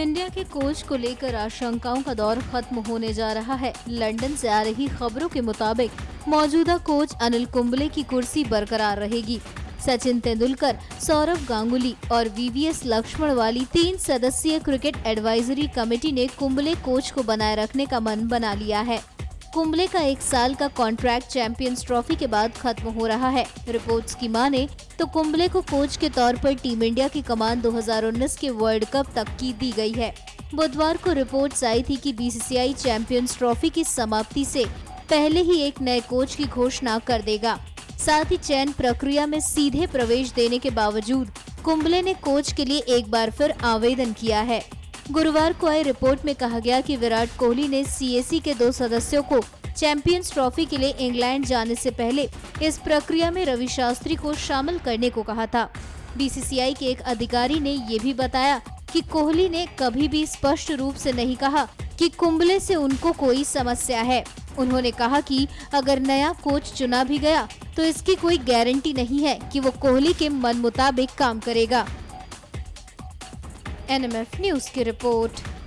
India के coach को लेकर आशंकाओं का दौर खत्म होने जा रहा है। लंदन से आ रही खबरों के मुताबिक मौजूदा कोच अनिल कुंबले की कुर्सी बरकरार रहेगी। सचिन तेंदुलकर, सौरव गांगुली और वीवीएस लक्ष्मण वाली 3 सदस्यीय क्रिकेट एडवाइजरी कमेटी ने कुंबले कोच को बनाए रखने का मन बना लिया है। कुंबले का 1 साल का कॉन्ट्रैक्ट चैंपियंस ट्रॉफी के बाद खत्म हो रहा है। रिपोर्ट्स की माने तो कुंबले को कोच के तौर पर टीम इंडिया की कमान 2019 के वर्ल्ड कप तक की दी गई है। बुधवार को रिपोर्ट्स आई थी कि बीसीसीआई चैंपियंस ट्रॉफी की समाप्ति से पहले ही एक नए कोच की घोषणा कर देगा। साथ ही चयन प्रक्रिया में सीधे प्रवेश देने के बावजूद कुंबले ने कोच के लिए एक बार फिर आवेदन किया है। गुरुवार को आई रिपोर्ट में कहा गया कि विराट कोहली ने सीएसी के 2 सदस्यों को चैंपियंस ट्रॉफी के लिए इंग्लैंड जाने से पहले इस प्रक्रिया में रवि शास्त्री को शामिल करने को कहा था। बीसीसीआई के एक अधिकारी ने ये भी बताया कि कोहली ने कभी भी स्पष्ट रूप से नहीं कहा कि कुंबले से उनको कोई समस्या है। उन्होंने कहा कि अगर नया कोच चुना भी गया तो इसकी कोई गारंटी नहीं है कि वो कोहली के मन मुताबिक काम करेगा। एनएमएफ न्यूज की रिपोर्ट।